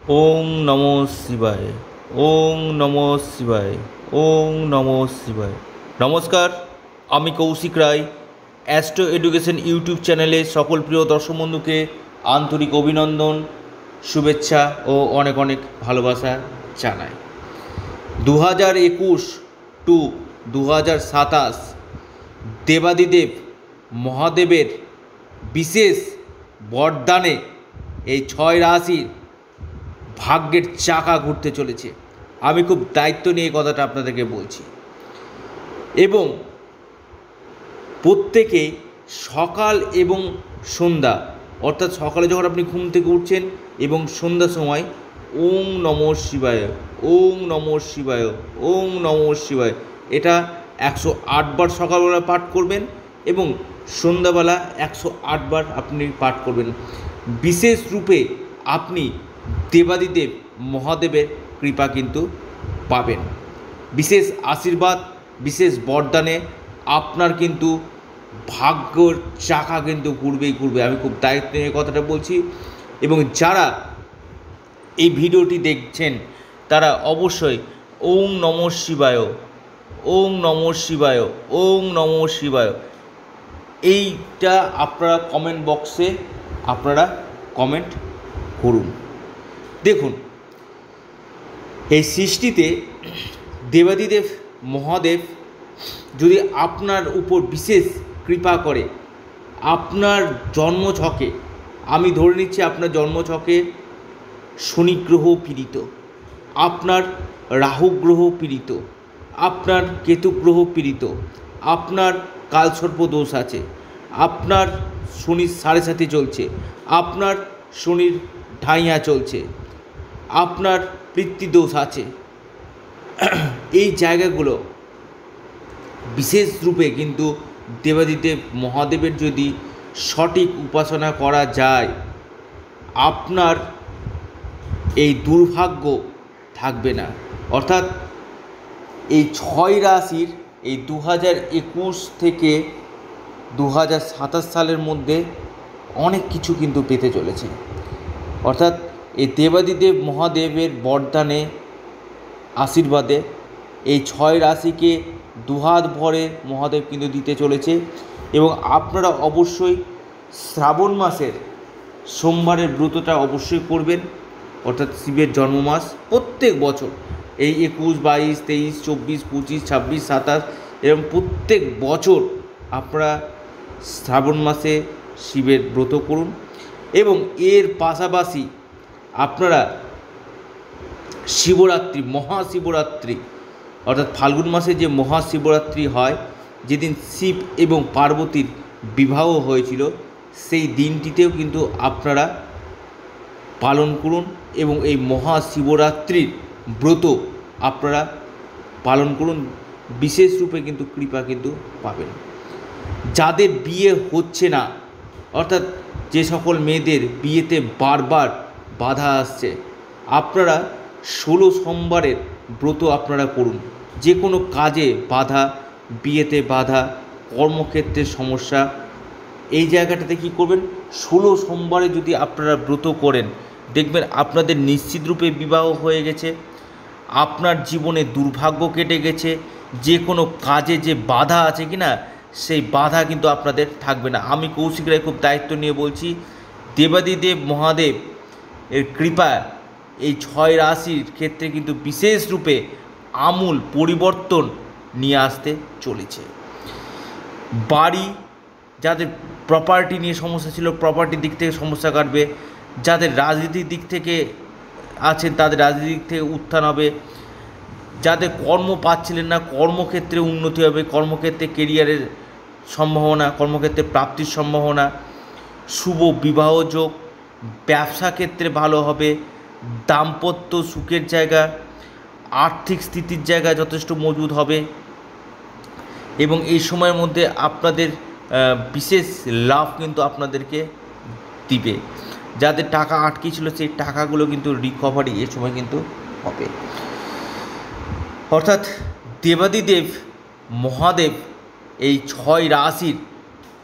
ওং নমো শিবায়। ওং নমো শিবায়। ওং নমো শিবায়। নমস্কার, আমি Koushik Roy. Astro education YouTube চ্যানেলে সকল প্রিয় দর্শক বন্ধুকে আন্তরিক অভিনন্দন, শুভেচ্ছা ও অনেক অনেক ভালোবাসা জানাই। 2021 টু 2027 দেবাদিদেব মহাদেবের বিশেষ বরদানে এই 6 রাশির ভাগ্যের চাকা ঘুরতে চলেছে। আমি খুব দায়িত্ব নিয়ে কথাটা আপনাদেরকে বলছি। এবং প্রত্যেকে সকাল এবং সন্ধ্যা, অর্থাৎ সকালে যখন আপনি ঘুম থেকে উঠছেন এবং সন্ধ্যার সময় ওং নমঃ শিবায়, ওং নমঃ শিবায়, ওং নমঃ শিবায়, এটা 108 বার সকালবেলা পাঠ করবেন এবং সন্ধ্যাবেলা 108 বার আপনি পাঠ করবেন। বিশেষ রূপে আপনি দেবাদিদেব মহাদেবের কৃপা কিন্তু পাবেন। বিশেষ আশীর্বাদ, বিশেষ বরদানে আপনার কিন্তু ভাগ্যর চাকা কিন্তু ঘুরবেই ঘুরবে। আমি খুব দায়িত্ব নিয়ে কথাটা বলছি। এবং যারা এই ভিডিওটি দেখছেন তারা অবশ্যই ওং নমঃ শিবায়, ওং নমঃ শিবায়, ওং নমঃ শিবায়, এইটা আপনারা কমেন্ট বক্সে আপনারা কমেন্ট করুন। দেখুন, এই সৃষ্টিতে দেবাদিদেব মহাদেব যদি আপনার উপর বিশেষ কৃপা করে, আপনার জন্মছকে, আমি ধরে নিচ্ছি আপনার জন্মছকে শনি গ্রহ পীড়িত, আপনার রাহু গ্রহ পীড়িত, আপনার কেতু গ্রহ পীড়িত, আপনার কালসর্প দোষ আছে, আপনার শনির 7.5 চলছে, আপনার শনির ঢাইয়া চলছে, আপনার পিতৃদোষ আছে, এই জায়গাগুলো বিশেষ রূপে কিন্তু দেবাদিদেব মহাদেবের যদি সঠিক উপাসনা করা যায়, আপনার এই দুর্ভাগ্য থাকবে না। অর্থাৎ এই 6 রাশির এই 2021 থেকে 2027 সালের মধ্যে অনেক কিছু কিন্তু পেতে চলেছে। অর্থাৎ এই দেবাদিদেব মহাদেবের বরদানে আশীর্বাদে এই 6 রাশিকে দুহাত ভরে মহাদেব কিন্তু দিতে চলেছে। এবং আপনারা অবশ্যই শ্রাবণ মাসের সোমবারের ব্রতটা অবশ্যই করবেন। অর্থাৎ শিবের জন্মমাস প্রত্যেক বছর এই 21, 22, 23, 24, 25, 26, 27 এরকম প্রত্যেক বছর আপনারা শ্রাবণ মাসে শিবের ব্রত করুন। এবং এর পাশাপাশি আপনারা শিবরাত্রি, মহাশিবরাত্রি, অর্থাৎ ফাল্গুন মাসে যে মহাশিবরাত্রি হয়, যেদিন শিব এবং পার্বতীর বিবাহ হয়েছিল, সেই দিনটিতেও কিন্তু আপনারা পালন করুন এবং এই মহাশিবরাত্রির ব্রত আপনারা পালন করুন। বিশেষ রূপে কিন্তু কৃপা কিন্তু পাবেন। যাদের বিয়ে হচ্ছে না, অর্থাৎ যে সকল মেয়েদের বিয়েতে বারবার বাধা আসছে, আপনারা 16 সোমবারের ব্রত আপনারা করুন। যে কোনো কাজে বাধা, বিয়েতে বাধা, কর্মক্ষেত্রে সমস্যা, এই জায়গাটাতে কী করবেন, 16 সোমবারে যদি আপনারা ব্রত করেন, দেখবেন আপনাদের নিশ্চিত রূপে বিবাহ হয়ে গেছে, আপনার জীবনে দুর্ভাগ্য কেটে গেছে। যে কোনো কাজে যে বাধা আছে কি না, সেই বাধা কিন্তু আপনাদের থাকবে না। আমি কৌশিক রায় খুব দায়িত্ব নিয়ে বলছি। দেবাদিদেব মহাদেব এর কৃপা এই 6 রাশির ক্ষেত্রে কিন্তু বিশেষ রূপে আমূল পরিবর্তন নিয়ে আসতে চলেছে। বাড়ি, যাদের প্রপার্টি নিয়ে সমস্যা ছিল, প্রপার্টির দিক থেকে সমস্যা কাটবে। যাদের রাজনীতির দিক থেকে আছেন, তাদের রাজনীতির দিক থেকে উত্থান হবে। যাদের কর্ম পাচ্ছিলেন না, কর্মক্ষেত্রে উন্নতি হবে, কর্মক্ষেত্রে কেরিয়ারের সম্ভাবনা, কর্মক্ষেত্রে প্রাপ্তির সম্ভাবনা, শুভ বিবাহ যোগ, ব্যবসা ক্ষেত্রে ভালো হবে, দাম্পত্য সুখের জায়গা, আর্থিক স্থিতির জায়গা যথেষ্ট মজবুত হবে। এবং এই সময়ের মধ্যে আপনাদের বিশেষ লাভ কিন্তু আপনাদেরকে দিবে। যাদের টাকা আটকে ছিল, সেই টাকাগুলো কিন্তু রিকভারি এই সময় কিন্তু হবে। অর্থাৎ দেবাদিদেব মহাদেব এই 6 রাশির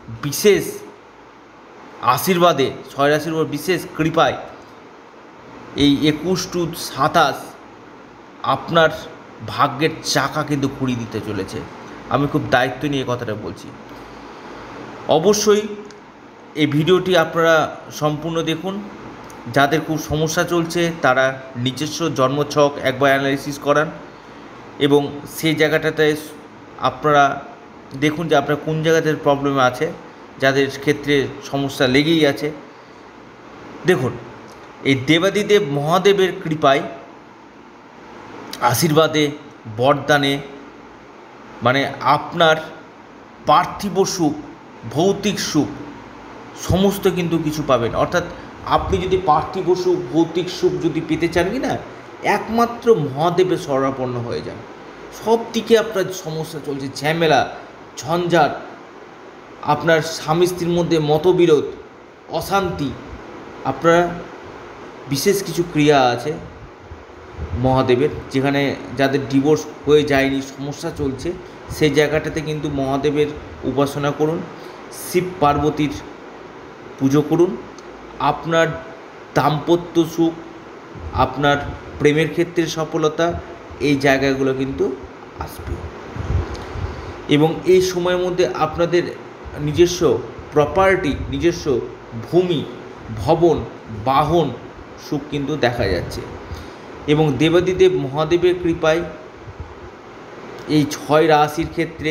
বিশেষ আশীর্বাদে, 6 রাশির উপর বিশেষ কৃপায় এই 21 টু 27 আপনার ভাগ্যের চাকা কিন্তু ঘুরিয়ে দিতে চলেছে। আমি খুব দায়িত্ব নিয়ে কথাটা বলছি। অবশ্যই এই ভিডিওটি আপনারা সম্পূর্ণ দেখুন। যাদের খুব সমস্যা চলছে তারা নিজস্ব জন্মছক একবার অ্যানালাইসিস করান এবং সেই জায়গাটাতে আপনারা দেখুন যে আপনার কোন জায়গাতে প্রবলেম আছে, যাদের ক্ষেত্রে সমস্যা লেগেই আছে। দেখুন, এই দেবাদিদেব মহাদেবের কৃপায়, আশীর্বাদে, বরদানে, মানে আপনার পার্থিব সুখ, ভৌতিক সুখ সমস্ত কিন্তু কিছু পাবেন। অর্থাৎ আপনি যদি পার্থিব সুখ, ভৌতিক সুখ যদি পেতে চান কি না, একমাত্র মহাদেবের শরণাপন্ন হয়ে যান। সব দিকে আপনার সমস্যা চলছে, ঝামেলা, ঝঞ্ঝাট, আপনার স্বামী স্ত্রীর মধ্যে মতবিরোধ, অশান্তি, আপনার বিশেষ কিছু ক্রিয়া আছে মহাদেবের, যেখানে যাদের ডিভোর্স হয়ে যায়নি, সমস্যা চলছে, সেই জায়গাটাতে কিন্তু মহাদেবের উপাসনা করুন, শিব পার্বতীর পুজো করুন। আপনার দাম্পত্য সুখ, আপনার প্রেমের ক্ষেত্রে সফলতা, এই জায়গাগুলো কিন্তু আসবে। এবং এই সময়ের মধ্যে আপনাদের নিজস্ব প্রপার্টি, নিজস্ব ভূমি, ভবন, বাহন সুখ কিন্তু দেখা যাচ্ছে। এবং দেবাদিদেব মহাদেবের কৃপায় এই 6 রাশির ক্ষেত্রে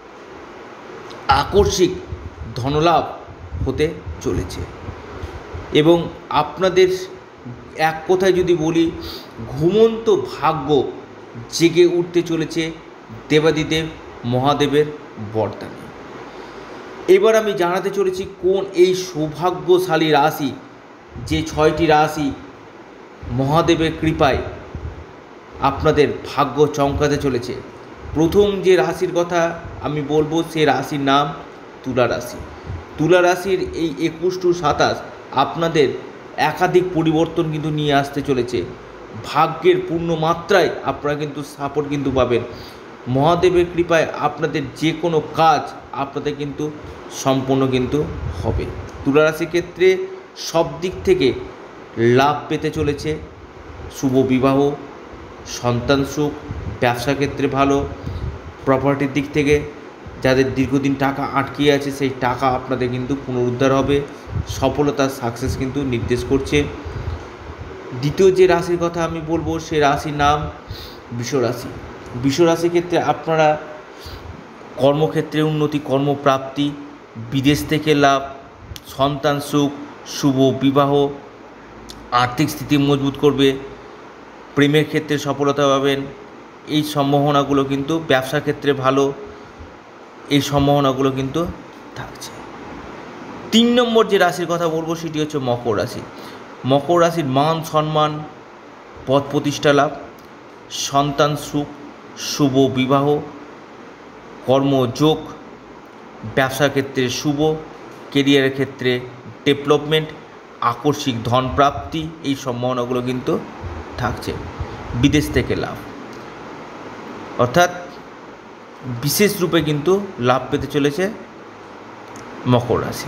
আকস্মিক ধনলাভ হতে চলেছে। এবং আপনাদের এক কথায় যদি বলি, ঘুমন্ত ভাগ্য জেগে উঠতে চলেছে দেবাদিদেব মহাদেবের বরদানে। এবার আমি জানাতে চলেছি কোন এই সৌভাগ্যশালী রাশি, যে 6টি রাশি মহাদেবের কৃপায় আপনাদের ভাগ্য চমকাতে চলেছে। প্রথম যে রাশির কথা আমি বলবো, সে রাশির নাম তুলা রাশি। তুলা রাশির এই 21 টু 27 আপনাদের একাধিক পরিবর্তন কিন্তু নিয়ে আসতে চলেছে। ভাগ্যের পূর্ণ মাত্রায় আপনারা কিন্তু সাপোর্ট কিন্তু পাবেন। মহাদেবের কৃপায় আপনাদের যে কোনো কাজ আপনাদের কিন্তু সম্পূর্ণ কিন্তু হবে। তুলা রাশির ক্ষেত্রে সব দিক থেকে লাভ পেতে চলেছে। শুভ বিবাহ, সন্তান সুখ, ব্যবসা ক্ষেত্রে ভালো, প্রপার্টির দিক থেকে যাদের দীর্ঘদিন টাকা আটকে আছে সেই টাকা আপনাদের কিন্তু পুনরুদ্ধার হবে। সফলতার সাকসেস কিন্তু নির্দেশ করছে। দ্বিতীয় যে রাশির কথা আমি বলবো, সে রাশির নাম বৃষ রাশি। বৃষ রাশির ক্ষেত্রে আপনারা কর্মক্ষেত্রে উন্নতি, কর্মপ্রাপ্তি, বিদেশ থেকে লাভ, সন্তান সুখ, শুভ বিবাহ, আর্থিক স্থিতি মজবুত করবে, প্রেমের ক্ষেত্রে সফলতা পাবেন। এই সম্ভাবনাগুলো কিন্তু ব্যবসা ক্ষেত্রে ভালো, এই সম্ভাবনাগুলো কিন্তু থাকছে। 3 নম্বর যে রাশির কথা বলবো সেটি হচ্ছে মকর রাশি। মকর রাশির মান সম্মান, পদ প্রতিষ্ঠা লাভ, সন্তান সুখ, শুভ বিবাহ, কর্মযোগ, ব্যবসা ক্ষেত্রে শুভ, কেরিয়ারের ক্ষেত্রে ডেভেলপমেন্ট, আকস্মিক ধন প্রাপ্তি, এই সম্ভাবনাগুলো কিন্তু থাকছে। বিদেশ থেকে লাভ, অর্থাৎ বিশেষ রূপে কিন্তু লাভ পেতে চলেছে মকর রাশি।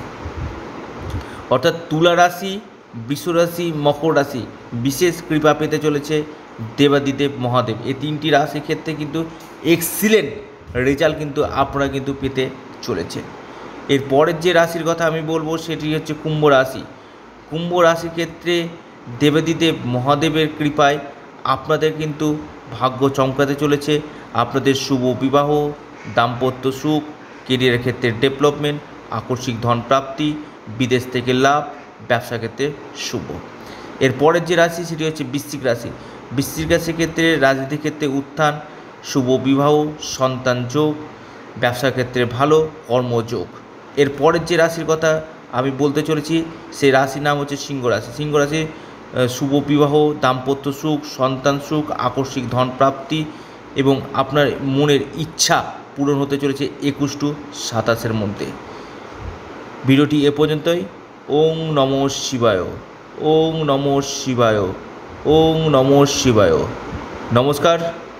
অর্থাৎ তুলা রাশি, বৃষ রাশি, মকর রাশি বিশেষ কৃপা পেতে চলেছে দেবাদিদেব মহাদেব। এই 3টি রাশির ক্ষেত্রে কিন্তু এক্সিলেন্ট রেজাল্ট কিন্তু আপনারা কিন্তু পেতে চলেছে। এর পরের যে রাশির কথা আমি বলবো সেটি হচ্ছে কুম্ভ রাশি। কুম্ভ রাশির ক্ষেত্রে দেবাদিদেব মহাদেবের কৃপায় আপনাদের কিন্তু ভাগ্য চমকাতে চলেছে। আপনাদের শুভ বিবাহ, দাম্পত্য সুখ, কেরিয়ারের ক্ষেত্রে ডেভেলপমেন্ট, আকস্মিক ধন প্রাপ্তি, বিদেশ থেকে লাভ, ব্যবসা ক্ষেত্রে শুভ। এর পরের যে রাশি সেটি হচ্ছে বৃশ্চিক রাশি। বৃশ্চিক রাশির ক্ষেত্রে রাজনীতির ক্ষেত্রে উত্থান, শুভ বিবাহ, সন্তান যোগ, ব্যবসা ক্ষেত্রে ভালো, কর্মযোগ। এর পরের যে রাশির কথা আমি বলতে চলেছি সেই রাশির নাম হচ্ছে সিংহ রাশি। সিংহ রাশি শুভ বিবাহ, দাম্পত্য সুখ, সন্তান সুখ, আকস্মিক ধন প্রাপ্তি এবং আপনার মনের ইচ্ছা পূরণ হতে চলেছে 21 টু 27 মধ্যে। ভিডিওটি এ পর্যন্তই। ওং নমঃ শিবায়, ওং নমঃ শিবায়, ওং নমঃ শিবায়। নমস্কার।